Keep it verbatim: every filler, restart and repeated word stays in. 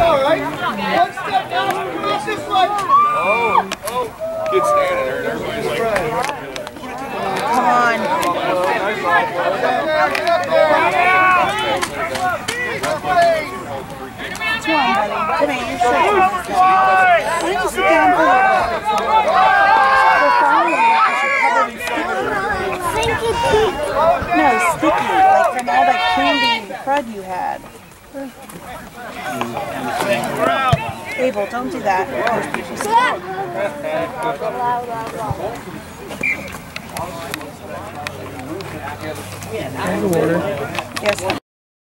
all right. One step down, come out this way. Oh, oh. Kid's standing there and everybody's like... Come on. Come on, buddy. Come here, you're safe. Why don't you sit down for a little bit? We're following you because you're covered in sticky. No, sticky, like from all that candy and crud you had. Abel, don't do that. Yes.